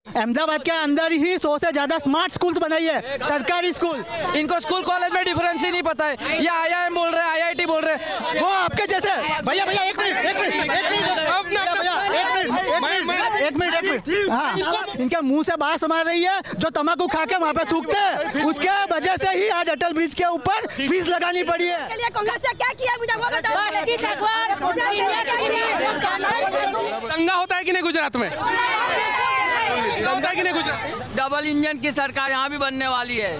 अहमदाबाद के अंदर ही 100 से ज्यादा स्मार्ट स्कूल बनाई है, सरकारी स्कूल। इनको स्कूल कॉलेज में डिफरेंस ही नहीं पता है। ये IIM बोल रहे हैं, IIT बोल रहे हैं। वो आपके जैसे भैया एक मिनट हाँ, इनके मुंह से बात समझ रही है। जो तम्बाकू खा के वहाँ पे थूकते हैं, उसके वजह से ही आज अटल ब्रिज के ऊपर फीस लगानी पड़ी है। कांग्रेस ने क्या किया मुझे वो बताओ। दंगा होता है कि नहीं गुजरात में? होता है कि नहीं गुजरात? डबल इंजन की सरकार यहाँ भी बनने वाली है।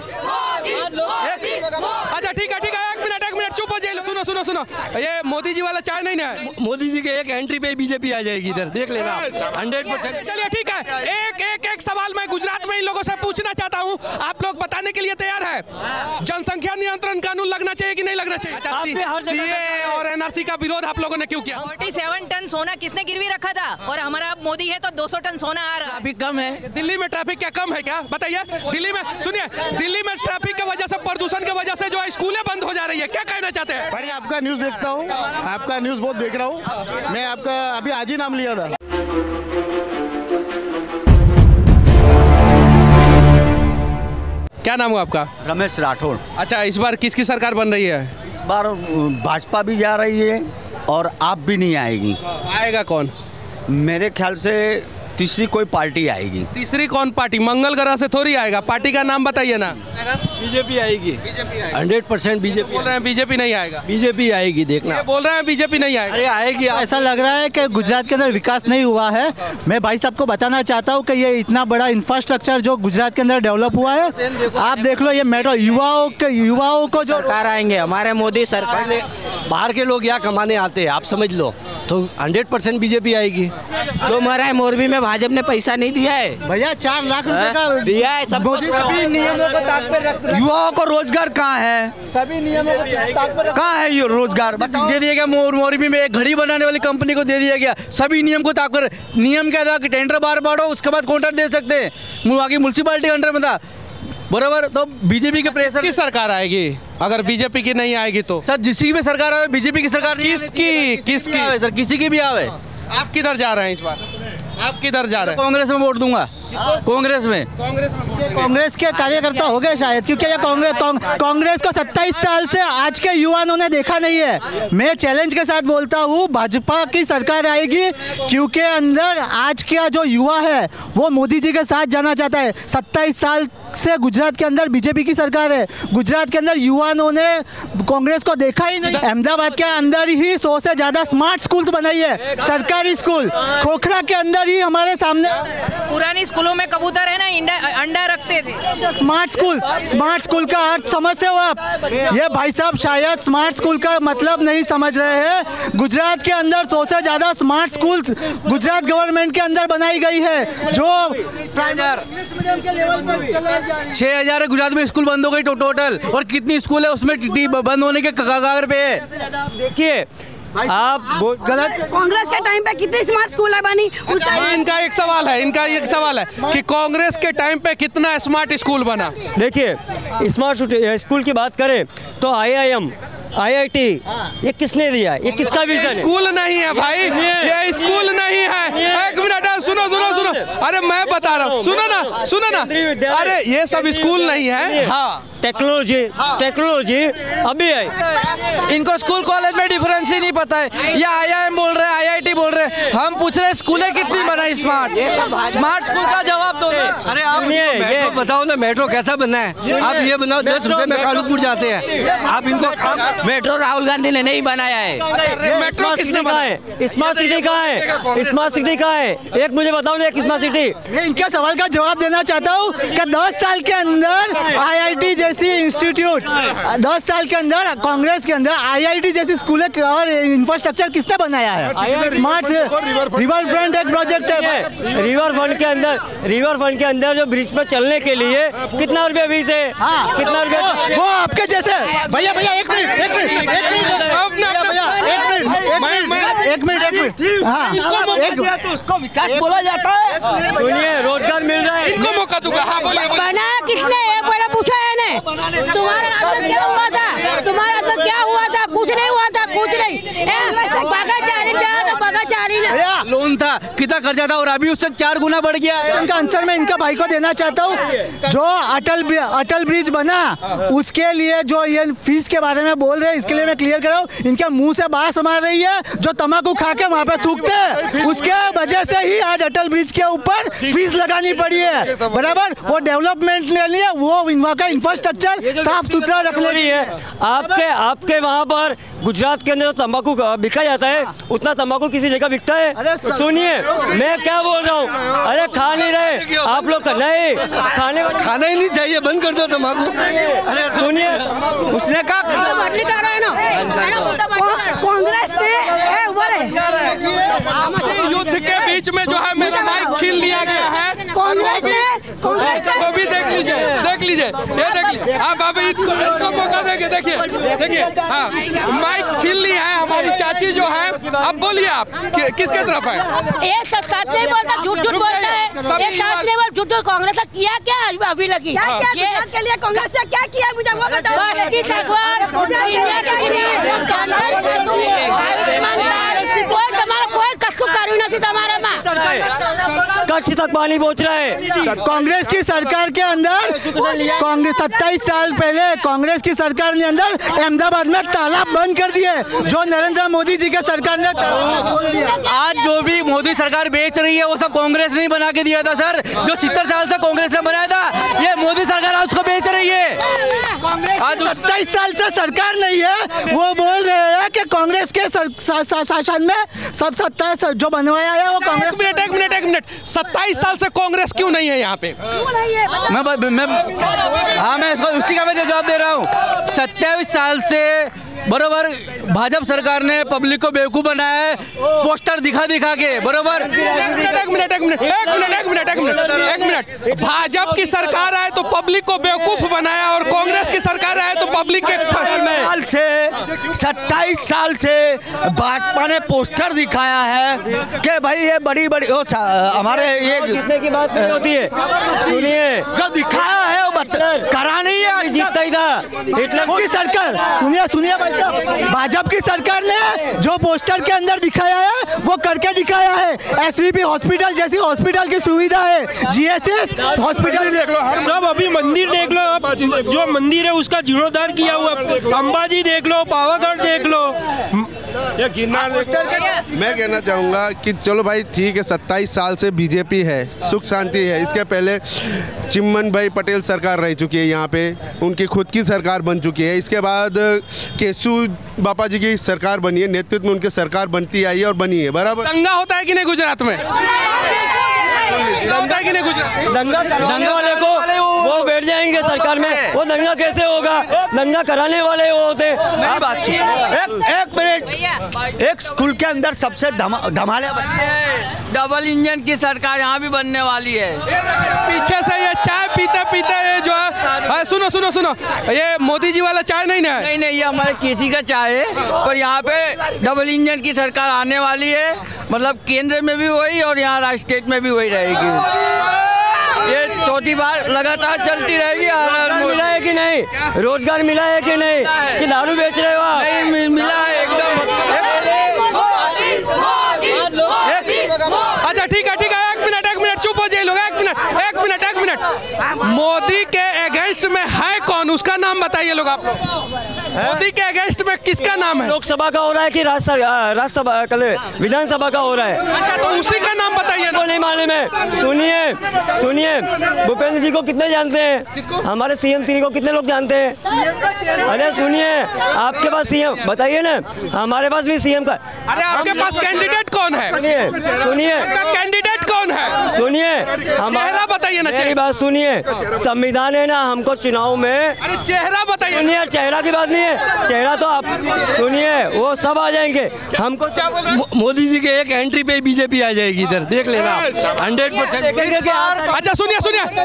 अच्छा ठीक है, एक मिनट चुप हो जाइए। सुनो ये मोदी जी वाला चाय नहीं ना है। मोदी जी के एक एंट्री पे बीजेपी आ जाएगी इधर, देख लेना 100%। चलिए ठीक है, एक सवाल मैं गुजरात में इन लोगों से पूछना चाहता हूँ, आप लोग बताने के लिए तैयार है? जनसंख्या नियंत्रण कानून लगना चाहिए कि नहीं लगना चाहिए? CAA और NRC का विरोध आप लोगों ने क्यों किया? 47 टन सोना किसने गिरवी रखा था? और हमारा मोदी है तो 200 टन सोना आ रहा है। ट्रैफिक कम है दिल्ली में, ट्रैफिक क्या कम है क्या? बताइए। दिल्ली में सुनिए, दिल्ली में ट्रैफिक की वजह से, प्रदूषण की वजह से जो स्कूलें बंद हो जा रही है, क्या कहना चाहते हैं? भाई आपका न्यूज़ देखता हूँ, आपका न्यूज़ बहुत देख रहा हूँ। मैं आपका अभी आज ही नाम लिया था। क्या नाम है आपका? रमेश राठौड़। अच्छा, इस बार किसकी सरकार बन रही है? इस बार भाजपा भी जा रही है और आप भी नहीं आएगी। आएगा कौन? मेरे ख्याल से तीसरी कोई पार्टी आएगी। तीसरी कौन पार्टी? मंगल ग्रह से थोड़ी आएगा। पार्टी का नाम बताइए ना। बीजेपी आएगी। 100% बीजेपी। बोल रहे हैं बीजेपी नहीं आएगा। बीजेपी आएगी, देखना। बोल रहे हैं बीजेपी नहीं आएगा। अरे आएगी। ऐसा लग रहा है कि गुजरात के अंदर विकास नहीं हुआ है। मैं भाई साहब को बताना चाहता हूँ कि ये इतना बड़ा इंफ्रास्ट्रक्चर जो गुजरात के अंदर डेवलप हुआ है, आप देख लो। ये मेट्रो युवाओं को जो सरकार आएंगे, हमारे मोदी सरकार। बाहर के लोग यहाँ कमाने आते हैं, आप समझ लो, तो 100% बीजेपी आएगी। जो मरा है मोरबी में भाजपा ने पैसा नहीं दिया है भैया 4 लाख रुपए का दिया है। सभी नियमों को ताक पे रख। युवाओं को रोजगार कहाँ है? सभी नियमों को ताक पे रख। कहाँ है ये रोजगार? दे दिया गया मोरबी में, एक घड़ी बनाने वाली कंपनी को दे दिया गया। सभी नियम को ताक पर। नियम क्या था कि टेंडर बार बाढ़ो, उसके बाद कॉन्ट्रैक्ट दे सकते हैं। आगे म्यूनसिपालिटी अंडर में था, बराबर। तो बीजेपी के प्रेशर की सरकार आएगी। अगर बीजेपी की नहीं आएगी तो सर जिसकी भी सरकार आए, बीजेपी की सरकार किसकी सर, किसी की भी आवे। आप किधर जा रहे हैं इस बार? आप किधर जा रहे हैं? कांग्रेस में वोट दूंगा। कांग्रेस में कांग्रेस के कार्यकर्ता हो गए शायद, क्योंकि ये कांग्रेस को 27 साल से आज के युवाओं ने देखा नहीं है। मैं चैलेंज के साथ बोलता हूँ, भाजपा की सरकार आएगी, क्योंकि अंदर आज का जो युवा है वो मोदी जी के साथ जाना चाहता है। 27 साल से गुजरात के अंदर बीजेपी की सरकार है। गुजरात के अंदर युवाओं ने कांग्रेस को देखा ही नहीं। अहमदाबाद के अंदर ही 100 से ज्यादा स्मार्ट स्कूल बनाई है, सरकारी स्कूल। खोखरा के अंदर ही हमारे सामने पुरानी स्कूलों में कबूतर है ना, अंडा रखते थे। स्मार्ट स्कूल का अर्थ समझते हो आप? ये भाई साहब शायद स्मार्ट स्कूल का मतलब नहीं समझ रहे हैं। गुजरात के अंदर 100 से ज्यादा स्मार्ट स्कूल गुजरात गवर्नमेंट के अंदर बनाई गई है, जो 6000 है गुजरात में स्कूल बंद हो गई टोटल। और कितनी स्कूल है उसमें बंद होने के कगार पे है। देखिए आप गलत। कांग्रेस के टाइम पे कितनी स्मार्ट स्कूल है बनी? इनका एक सवाल है कि कांग्रेस के टाइम पे कितना स्मार्ट स्कूल बना? देखिए स्मार्ट स्कूल की बात करें तो IIM IIT ये किसने दिया? ये किसका विजन है? स्कूल नहीं है भाई, ये स्कूल नहीं है। एक मिनट, सुनो। अरे मैं बता रहा हूँ, सुनो ना। अरे ये सब स्कूल नहीं है। हाँ, टेक्नोलॉजी अभी है। इनको स्कूल कॉलेज में डिफरेंस ही नहीं पता है। ये IIM बोल रहे हैं, IIT बोल रहे हैं। हम पूछ रहे हैं स्कूलें कितनी बनाई स्मार्ट स्कूल का जवाब दो। अरे आप ये बताओ ना, मेट्रो कैसा बना है? आप ये बनाओ, 10 रुपए में कालूपुर जाते हैं। आप इनको मेट्रो राहुल गांधी ने नहीं बनाया है। मेट्रो किसने बनाया? स्मार्ट सिटी कहाँ है? स्मार्ट सिटी कहाँ है? एक मुझे बताओ ना, एक स्मार्ट सिटी। मैं इनके सवाल का जवाब देना चाहता हूँ कि 10 साल के अंदर IIT जैसी इंस्टीट्यूट, 10 साल के अंदर कांग्रेस के अंदर IIT जैसी स्कूलें और इंफ्रास्ट्रक्चर किसने बनाया है? स्मार्ट रिवर फ्रंट एक प्रोजेक्ट है। रिवर फ्रंट के अंदर जो ब्रिज पर चलने के लिए कितना रुपया फीस है? कितना रुपया? वो आपके जैसे भैया एक मिनट तो उसको विकास बोला जाता है। सुनिए, रोजगार मिल रहा है, इनको मौका दूंगा। हाँ बोलिए। बना किसने? ये पहले पूछा है ने। तुम्हारे हाथ में क्या हुआ था? कुछ नहीं हुआ था, कुछ नहीं। पगाचारी लोन था, कितना खर्चा था और अभी उससे 4 गुना बढ़ गया है। इनका आंसर मैं इनका भाई को देना चाहता हूँ। जो अटल ब्रिज बना उसके लिए जो ये फीस के बारे में बोल रहे हैं, इसके लिए मैं क्लियर कर रहा हूँ, इनके मुंह से बात मार रही है। जो तम्बाकू खा के वहाँ पे थूकते हैं उसके वजह से ही आज अटल ब्रिज के ऊपर फीस लगानी पड़ी है, बराबर। वो डेवलपमेंट के लिए वो वहाँ का इंफ्रास्ट्रक्चर साफ सुथरा रखने रही है। आपके वहाँ पर गुजरात के अंदर तंबाकू बिका जाता है, उतना तंबाकू किसी जगह बिकता है? सुनिए मैं क्या बोल रहा हूँ। अरे खा नहीं रहे आप लोग, नहीं खाना ही नहीं चाहिए, बंद कर दो तंबाकू। अरे सुनिए उसने कहा कांग्रेस युद्ध के बीच में जो है मेरा माइक छीन लिया गया है। कांग्रेस ने वो भी देख लीजिए ये देख लीजिए। आप अभी इनको मौका देंगे, देखिए हाँ माइक छीन ली है हमारी चाची जो है। अब बोलिए आप किसके तरफ है? एक साथ नहीं बोलता, झूठ बोलता है। एक साथ नहीं बोल, झूठ। कांग्रेस ने किया क्या अभी लगी? क्या के लिए कांग्रेस ने क्या किया मुझे वो बताओ। कोई कसूर करू नहीं तुम्हारे में, कच्छ तक पानी पहुंच रहा है। कांग्रेस की सरकार के अंदर, कांग्रेस 27 साल पहले कांग्रेस की सरकार ने अंदर अहमदाबाद में तालाब बंद कर दिए, जो नरेंद्र मोदी जी के सरकार ने खोल दिया। आज जो भी मोदी सरकार बेच रही है वो सब कांग्रेस ने बना के दिया था सर। जो 70 साल से कांग्रेस ने बनाया था, ये मोदी सरकार आज उसको बेच रही है। आज 27 साल से सरकार नहीं है, वो बोल रहे हैं कि कांग्रेस के शासन में सब सत्ता जो बनवाया है वो कांग्रेस। एक मिनट 27 साल से कांग्रेस क्यों नहीं है यहाँ पे? मैं इसको उसी का मैं जवाब दे रहा हूँ। 27 साल से बरोबर भाजपा सरकार ने पब्लिक को बेवकूफ बनाया है, पोस्टर दिखा के बरोबर। एक मिनट भाजपा की सरकार आए तो पब्लिक को बेवकूफ बनाया और कांग्रेस की सरकार आए तो पब्लिक के 27 साल से भाजपा ने पोस्टर दिखाया है कि भाई ये बड़ी हमारे ये जीतने की बात नहीं होती है। सुनिए जो दिखाया है वो करा नहीं है, जीतता ही था हिटलर की सरकार। सुनिए भाजपा की सरकार ने जो पोस्टर के अंदर दिखाया है वो करके दिखाया है। एसवीपी हॉस्पिटल जैसी हॉस्पिटल की सुविधा है, जीएसएस हॉस्पिटल देख लो, सब अभी मंदिर देख लो, आप जो मंदिर है उसका जीर्णोद्धार किया हुआ, अंबाजी देख लो, पावागढ़ देख लो, ये गिरनार। मैं कहना चाहूँगा कि चलो भाई ठीक है, 27 साल से बीजेपी है, सुख शांति है। इसके पहले चिमन भाई पटेल सरकार रह चुकी है यहाँ पे, उनकी खुद की सरकार बन चुकी है। इसके बाद केशु बापा जी की सरकार बनी है, नेतृत्व में उनकी सरकार बनती आई है और बनी है, बराबर। दंगा होता है कि नहीं गुजरात में? होता है कि नहीं गुजरात? दंगा वाले को वो बैठ जाएंगे सरकार में, वो दंगा कैसे होगा? दंगा कराने वाले वो होते। एक मिनट, एक स्कूल के अंदर सबसे धमाले डबल इंजन की सरकार यहाँ भी बनने वाली है। पीछे से ये चाय पीते ये जो है, सुनो ये मोदी जी वाला चाय नहीं ना? नहीं ये हमारे केसी का चाय है, पर यहाँ पे डबल इंजन की सरकार आने वाली है। मतलब केंद्र में भी वही और यहाँ स्टेट में भी वही रहेगी। ये चौथी बार लगातार चलती रहेगी। मिला है कि नहीं? रोजगार मिला है कि नहीं? कि दारू बेच रहे हो आप? नहीं मिला है एकदम। अच्छा ठीक है, एक मिनट चुप हो जाइए लोग। एक मिनट मोदी के अगेंस्ट में है कौन, उसका नाम बताइए लोग। आप मोदी के अगेंस्ट में किसका नाम है? लोकसभा का हो रहा है कि राज्यसभा विधानसभा का हो रहा है? अच्छा तो उसी का नाम बताइए ना। नहीं मालूम है। सुनिए भूपेंद्र जी को कितने जानते हैं? हमारे सीएम श्री को कितने लोग जानते हैं? अरे सुनिए, आपके पास सीएम बताइए ना, हमारे पास भी सीएम का। अरे आपके पास कैंडिडेट कौन है? सुनिए कैंडिडेट कौन है? सुनिए चेहरा बताइए ना। मेरी बात सुनिए, संविधान है ना, हमको चुनाव में। अरे चेहरा बताइए। सुनिए चेहरा की बात नहीं है, चेहरा तो आप सुनिए वो सब आ जाएंगे। हमको क्या बोल रहे? मोदी जी के एक एंट्री पे बीजेपी आ जाएगी इधर, देख लेना 100%। अच्छा सुनिए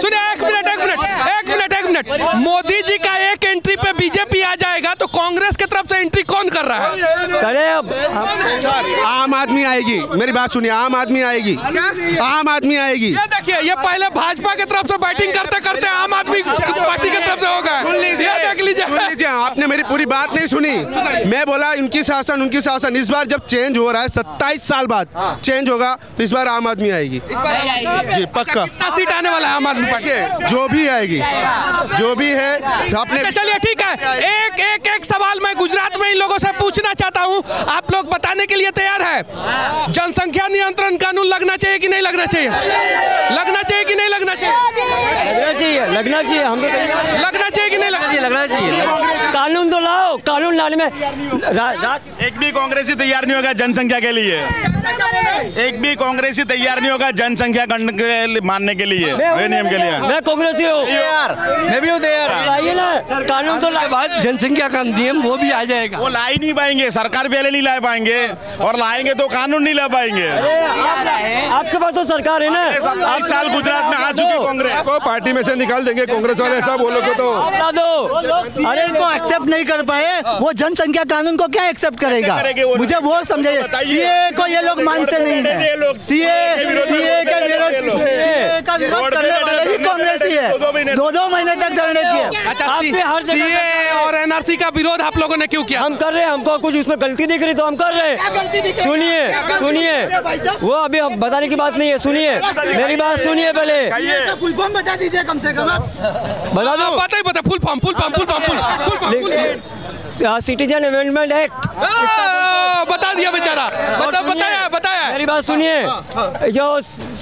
एक मिनट मोदी जी का एक एंट्री पे बीजेपी आ जाएगा तो कांग्रेस की तरफ से एंट्री कौन कर रहा है? करे अब आम आदमी आएगी। मेरी बात सुनिए, आम आदमी आएगी। ये देखिए, ये पहले भाजपा की तरफ से बैटिंग करते आम आदमी पार्टी की तरफ से होगा। सुन लीजिए, आपने मेरी पूरी बात नहीं सुनी। मैं बोला उनकी शासन इस बार जब चेंज हो रहा है 27 साल बाद चेंज होगा तो इस बार आम आदमी आएगी जी पक्का। कितना सीट आने वाला है आम आदमी पार्टी? जो भी आएगी जो भी है आपने। चलिए ठीक है, एक सवाल मैं गुजरात में इन लोगों से पूछना चाहता हूं, आप लोग बताने के लिए तैयार है? जनसंख्या नियंत्रण कानून लगना चाहिए कि नहीं लगना चाहिए? लगना चाहिए कि नहीं लगना चाहिए? लगना चाहिए हम तो लगना चाहिए कि नहीं लगना चाहिए? कानून तो लाओ, कानून लाने में एक भी कांग्रेसी तैयार नहीं होगा जनसंख्या के लिए, एक भी कांग्रेसी तैयार नहीं होगा जनसंख्या मानने के लिए, नियम के लिए। मैं कांग्रेसी हूँ यार, मैं भी हूँ तैयार। कानून तो जनसंख्या का नियम वो भी आ जाएगा। वो ला ही नहीं पाएंगे, सरकार पहले नहीं ला पाएंगे और लाएंगे तो कानून नहीं ला पाएंगे। आपके पास तो सरकार है ना, 27 साल गुजरात में आ चुकी कांग्रेस को पार्टी में से निकाल देंगे कांग्रेस वाले, ऐसा बोलोगे तो अरे को एक्सेप्ट नहीं कर पाए, वो जनसंख्या कानून को क्या एक्सेप्ट करेगा? मुझे वो समझाइए। सीए को ये लोग मानते नहीं है, सीए का विरोध करने वाले ही कांग्रेस ही है। 2 महीने तक धरने किए। अच्छा, सीए और एनआरसी का विरोध आप लोगों ने क्यों किया? हम कर रहे हैं, हमको कुछ उसमें गलती दिख रही तो हम कर रहे हैं। सुनिए, वो अभी हम बताने की बात नहीं है, सुनिए मेरी बात सुनिए पहले। फुल फॉर्म बता दीजिए कम से कम। बता दो, पता full form citizen amendment act बता दिया बेचारा, बताया। मेरी बात सुनिए, जो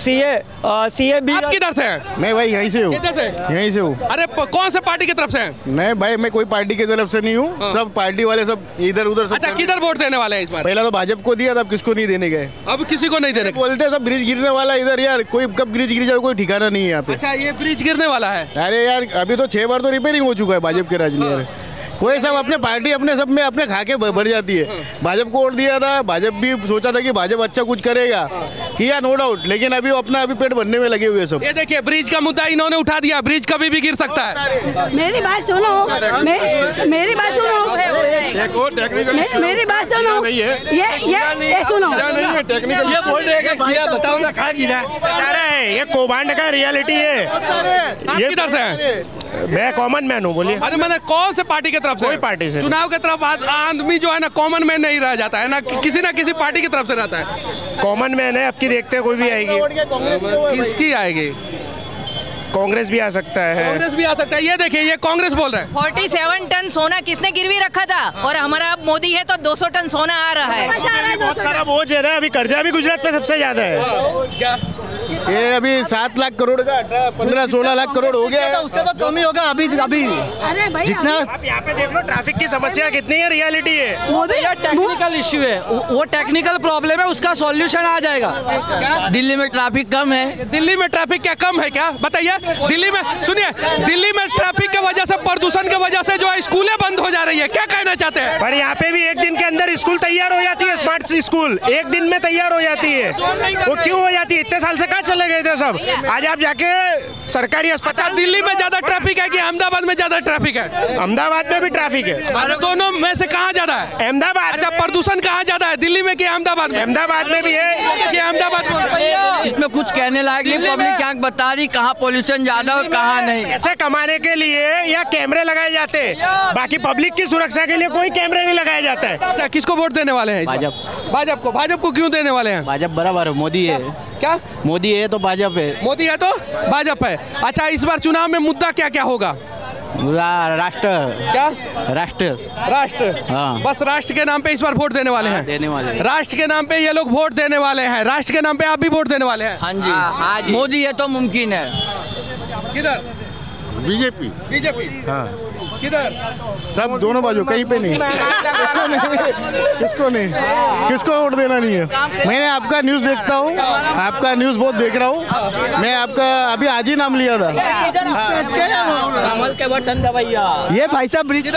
सीए भी। आप किधर से हैं? मैं भाई यहीं से हूँ, यहीं से हूँ। अरे कौन से पार्टी की तरफ से हैं? नहीं भाई, मैं कोई पार्टी की तरफ से नहीं हूँ, सब पार्टी वाले सब इधर उधर। अच्छा, किधर वोट देने वाले हैं इस बार? पहला तो भाजपा को दिया था, अब किसको नहीं देने गए? अब किसी को नहीं देने बोलते सब ब्रिज गिरने वाला इधर यार, कोई कब ब्रिज गिर जाए कोई ठिकाना नहीं है यहाँ पे। अच्छा, ये ब्रिज गिरने वाला है? अरे यार अभी तो 6 बार तो रिपेयरिंग हो चुका है भाजपा के राज में यार। कोई सब अपने पार्टी अपने सब में अपने खा के बढ़ जाती है। भाजपा को वोट दिया था, भाजपा भी सोचा था कि भाजपा अच्छा कुछ करेगा, किया नो डाउट, लेकिन अभी अपना पेट भरने में लगे हुए सब। ये देखिए ब्रिज का मुद्दा इन्होंने उठा दिया, ब्रिज कभी भी गिर सकता है। मेरी बात सुनो, मेरी बात सुनो, मेरी बात सुनो, ये सुनो, ये बोल रहे हैं भैया बताओ ना कहाँ गिरा है? ये कौभांड का रियलिटी है। ये किधर से है? मैं कॉमन मैन हूँ। बोलिए। अरे मैंने कौन से पार्टी की तरफ से? कोई पार्टी से। चुनाव की तरफ आदमी जो है ना कॉमन मैन नहीं रह जाता है ना, किसी ना किसी पार्टी की तरफ से रहता है। कॉमन मैन है, अब की देखते हैं कोई भी आएगी। किसकी आएगी? कांग्रेस भी आ सकता है। कांग्रेस भी आ सकता है। ये देखिए, ये कांग्रेस बोल रहे हैं। 47 टन सोना किसने गिरवी रखा था? और हमारा अब मोदी है तो 200 टन सोना आ रहा है। बहुत सारा बोझ है ना, अभी कर्जा भी गुजरात में सबसे ज्यादा है। ये अभी 7 लाख करोड़ का 15-16 लाख करोड़ हो गया है। उससे तो कम ही होगा अभी जितना। आप यहाँ पे देख लो ट्रैफिक की समस्या कितनी है, रियलिटी है। टेक्निकल इश्यू है, वो टेक्निकल प्रॉब्लम है, उसका सॉल्यूशन आ जाएगा। दिल्ली में ट्रैफिक कम है। दिल्ली में ट्रैफिक क्या कम है क्या? बताइए। दिल्ली में सुनिए, दिल्ली में ट्रैफिक की वजह से, प्रदूषण की वजह से जो है स्कूलें बंद हो जा रही है, क्या कहना चाहते हैं? पर यहाँ पे भी एक दिन के अंदर स्कूल तैयार हो जाती है, स्मार्ट स्कूल एक दिन में तैयार हो जाती है। वो क्यों हो जाती है? इतने साल से कहाँ चले गए थे सब? आज आप जाके सरकारी अस्पताल। दिल्ली में ज्यादा ट्रैफिक है कि अहमदाबाद में ज्यादा ट्रैफिक है? अहमदाबाद में भी ट्रैफिक है। दोनों में से कहाँ ज्यादा है? अहमदाबाद। अच्छा, प्रदूषण कहाँ ज्यादा है, दिल्ली में कि अहमदाबाद में? अहमदाबाद में भी है कि अहमदाबाद में? इसमें कुछ कहने लायक नहीं, पब्लिक आंख बता रही कहाँ पॉल्यूशन ज्यादा और कहाँ नहीं। ऐसे कमाने के लिए या कैमरे लगाए जाते हैं, बाकी पब्लिक की सुरक्षा के लिए कोई कैमरे नहीं लगाया जाता है। अच्छा, किसको वोट देने वाले हैं? भाजपा को क्यों देने वाले हैं? भाजपा बराबर मोदी है। क्या मोदी है तो भाजपा है, मोदी है तो भाजपा है। अच्छा, इस बार चुनाव में मुद्दा क्या क्या होगा? राष्ट्र। क्या? राष्ट्र। हाँ। बस राष्ट्र के नाम पे इस बार वोट देने वाले हैं। देने वाले हैं। राष्ट्र के नाम पे ये लोग वोट देने वाले हैं। राष्ट्र के नाम पे आप भी वोट देने वाले हैं? हाँ जी, मोदी है तो मुमकिन है। किधर? बीजेपी। हाँ, किधर? सब दोनों बाजू, कहीं पे नहीं। किसको वोट देना नहीं है। मैंने आपका न्यूज़ देखता हूँ, आपका न्यूज़ बहुत देख रहा हूँ। मैं आपका अभी आज ही नाम लिया था। कमल के बटन दबाइया। ये भाई साहब ब्रिज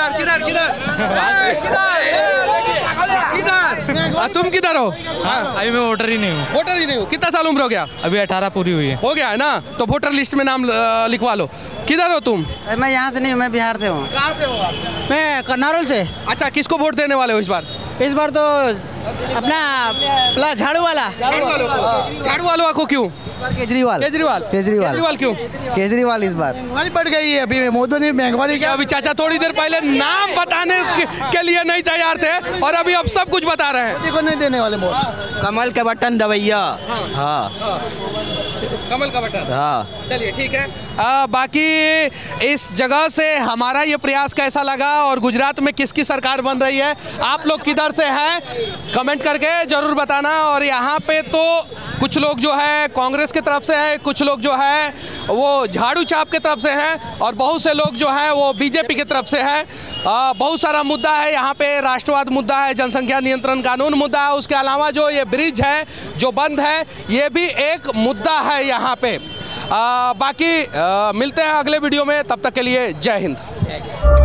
तुम किधर हो? अभी मैं वोटर ही नहीं हूँ। वोटर ही नहीं हो? कितना साल उम्र हो गया? अभी 18 पूरी हुई है। हो गया है ना, तो वोटर लिस्ट में नाम लिखवा लो। किधर हो तुम? मैं यहाँ से नहीं, मैं बिहार से हूँ। कहाँ से हो आप? मैं करनाल से। अच्छा, किसको वोट देने वाले हो इस बार? इस बार तो अपना झाड़ू वाला को क्यों? केजरीवाल केजरीवाल केजरीवाल क्यों? केजरीवाल इस बार महंगाई बढ़ गई है अभी मोदी ने महंगाई क्या अभी चाचा थोड़ी देर पहले नाम बताने के लिए नहीं तैयार थे और अभी अब सब कुछ बता रहे हैं। मोदी को नहीं देने वाले वोट। कमल के बटन दबैया। हाँ कमल का बटन। हाँ चलिए ठीक है। बाकी इस जगह से हमारा ये प्रयास कैसा लगा और गुजरात में किसकी सरकार बन रही है, आप लोग किधर से हैं कमेंट करके ज़रूर बताना। और यहाँ पे तो कुछ लोग जो है कांग्रेस की तरफ से है, कुछ लोग जो है वो झाड़ू चाप की तरफ से हैं और बहुत से लोग जो है वो बीजेपी की तरफ से हैं। बहुत सारा मुद्दा है यहाँ पे, राष्ट्रवाद मुद्दा है, जनसंख्या नियंत्रण कानून मुद्दा है, उसके अलावा जो ये ब्रिज है जो बंद है ये भी एक मुद्दा है यहाँ पे। बाकी मिलते हैं अगले वीडियो में, तब तक के लिए जय हिंद।